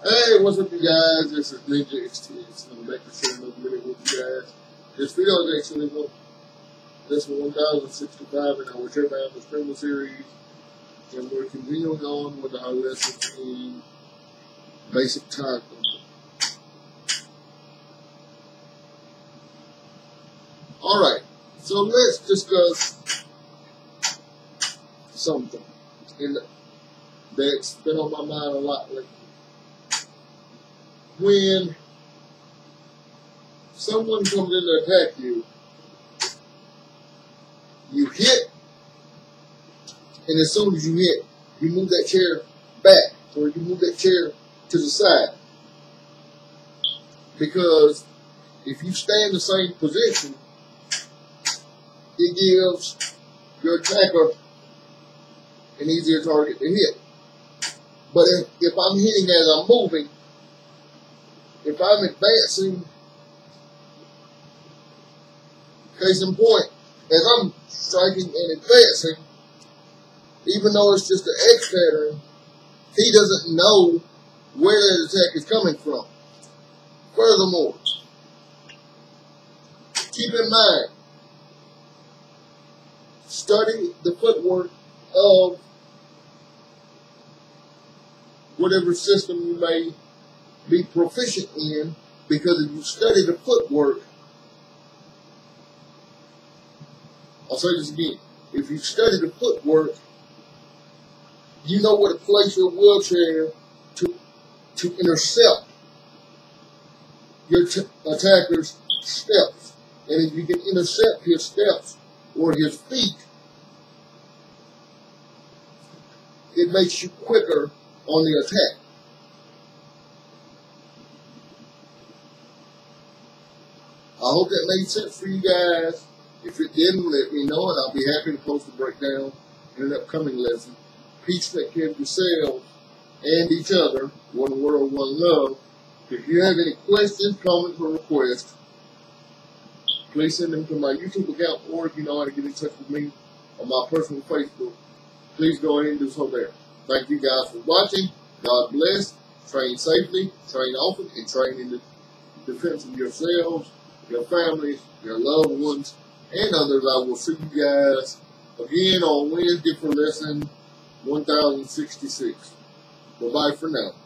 Hey, what's up, you guys? This is Ninja XTX, and I'm back to share another video with you guys. This video is actually this one 1065 in our Turbine Scramble series, and we're continuing on with our lessons in basic time. Alright, so let's discuss something that's been on my mind a lot lately. When someone comes in to attack you, you hit, and as soon as you hit, you move that chair back, or you move that chair to the side. Because if you stay in the same position, it gives your attacker an easier target to hit. But if I'm hitting as I'm moving, if I'm advancing, case in point, as I'm striking and advancing, even though it's just an X pattern, he doesn't know where that attack is coming from. Furthermore, keep in mind, study the footwork of whatever system you may be proficient in, because if you study the footwork, I'll say this again, if you study the footwork, you know where to place your wheelchair to intercept your attacker's steps. And if you can intercept his steps or his feet, it makes you quicker on the attack. I hope that made sense for you guys. If it didn't, let me know, and I'll be happy to post a breakdown in an upcoming lesson. Peace, take care of yourselves and each other. One world, one love. If you have any questions, comments, or requests, please send them to my YouTube account, or if you know how to get in touch with me on my personal Facebook, please go ahead and do so there. Thank you guys for watching. God bless. Train safely, train often, and train in the defense of yourselves, your families, your loved ones, and others. I will see you guys again on Wednesday for lesson 1066. Bye-bye for now.